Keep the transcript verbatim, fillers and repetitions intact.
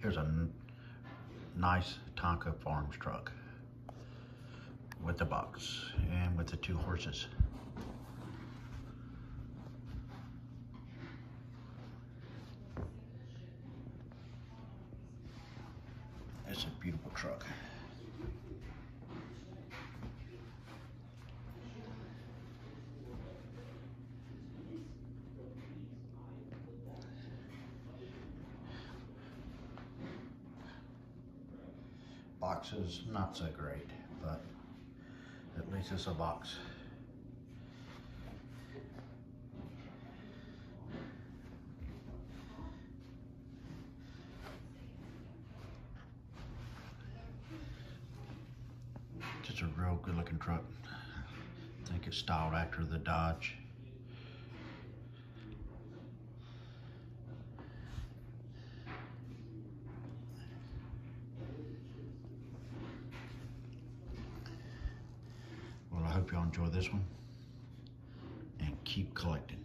Here's a nice Tonka Farm Truck with the box and with the two horses. It's a beautiful truck. Box is not so great, but at least it's a box. Just a real good looking truck. I think it's styled after the Dodge. Well, I hope y'all enjoy this one and keep collecting.